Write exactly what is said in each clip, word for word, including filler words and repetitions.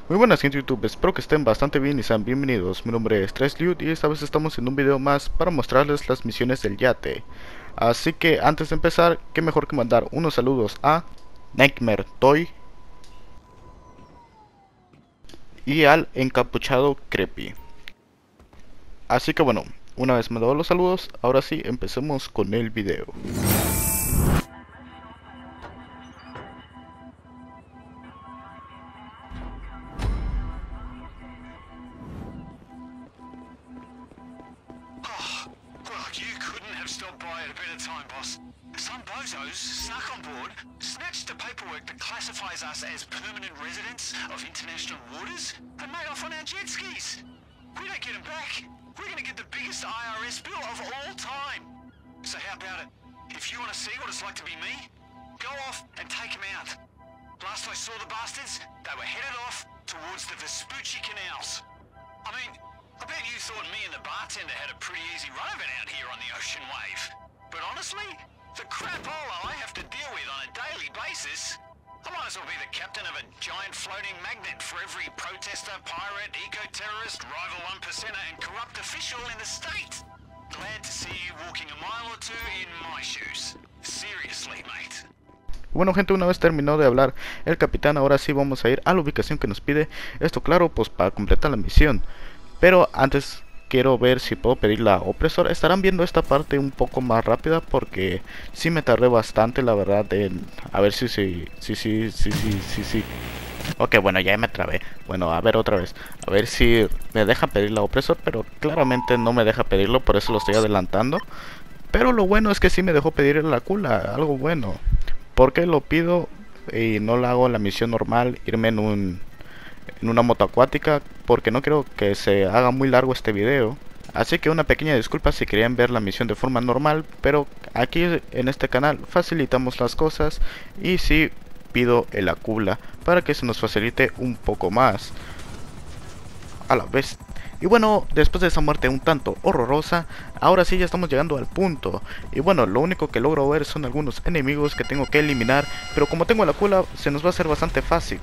Muy buenas gente de YouTube, espero que estén bastante bien y sean bienvenidos. Mi nombre es Tresliud y esta vez estamos en un video más para mostrarles las misiones del yate. Así que antes de empezar, qué mejor que mandar unos saludos a Nightmare Toy y al encapuchado Creepy. Así que bueno, una vez mandados los saludos, ahora sí empecemos con el video. Stopped by at a better time, boss. Some bozos snuck on board, snatched the paperwork that classifies us as permanent residents of international waters, and made off on our jet skis. We don't get them back. We're going to get the biggest I R S bill of all time. So how about it? If you want to see what it's like to be me, go off and take them out. Last I saw the bastards, they were headed off towards the Vespucci canals. I mean, I bet you thought me and the bartender had a pretty easy run of it out here on the ocean wave. But honestly, the crapola I have to deal with on a daily basis, I might as well be the captain of a giant floating magnet for every protester, pirate, eco-terrorist, rival one percenter and corrupt official in the state. Glad to see you walking a mile or two in my shoes. Seriously, mate. Bueno gente, una vez terminó de hablar el capitán, ahora sí vamos a ir a la ubicación que nos pide. Esto claro, pues para completar la misión. Pero antes quiero ver si puedo pedir la opresor. Estarán viendo esta parte un poco más rápida porque sí me tardé bastante, la verdad, en... A ver si, si, si, si, si, si, si, si. Ok, bueno, ya me trabé. Bueno, a ver otra vez. A ver si me deja pedir la opresor, pero claramente no me deja pedirlo, por eso lo estoy adelantando. Pero lo bueno es que sí me dejó pedir la cula, algo bueno. Porque lo pido y no lo hago en la misión normal, irme en un... en una moto acuática, porque no quiero que se haga muy largo este video. Así que una pequeña disculpa si querían ver la misión de forma normal, pero aquí en este canal facilitamos las cosas y sí pido el acula para que se nos facilite un poco más a la vez. Y bueno, después de esa muerte un tanto horrorosa, ahora sí ya estamos llegando al punto. Y bueno, lo único que logro ver son algunos enemigos que tengo que eliminar, pero como tengo el acula se nos va a hacer bastante fácil.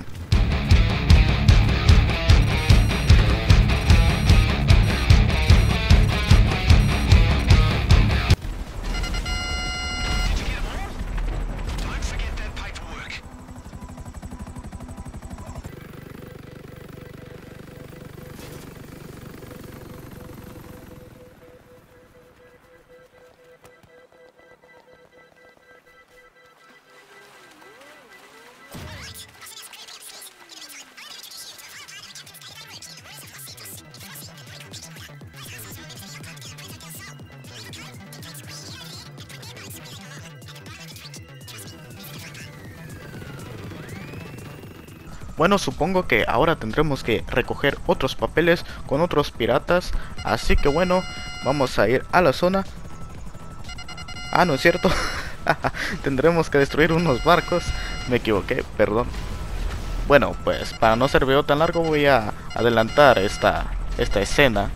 Bueno, supongo que ahora tendremos que recoger otros papeles con otros piratas. Así que bueno, vamos a ir a la zona. Ah, no es cierto. Tendremos que destruir unos barcos. Me equivoqué, perdón. Bueno, pues para no ser video tan largo voy a adelantar esta, esta escena.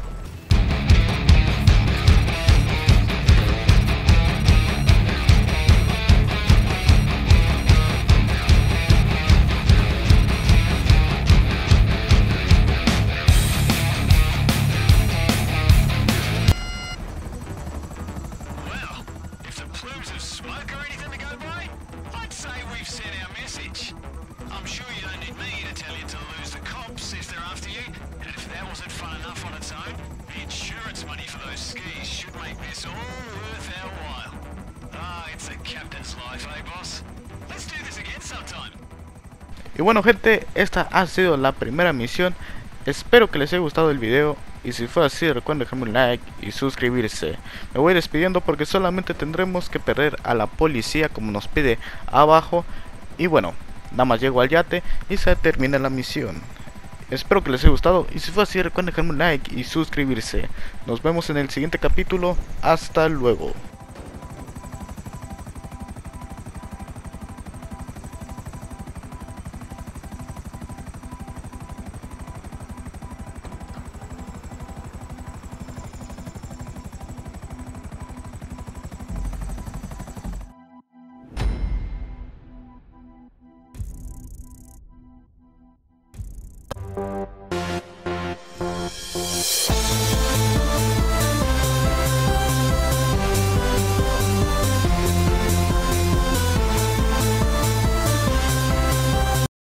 Y bueno gente, esta ha sido la primera misión. Espero que les haya gustado el video. Y si fue así, recuerden dejarme un like y suscribirse. Me voy despidiendo porque solamente tendremos que perder a la policía como nos pide abajo. Y bueno, nada más llego al yate y se termina la misión. Espero que les haya gustado y si fue así, recuerden dejarme un like y suscribirse. Nos vemos en el siguiente capítulo. Hasta luego. Bye.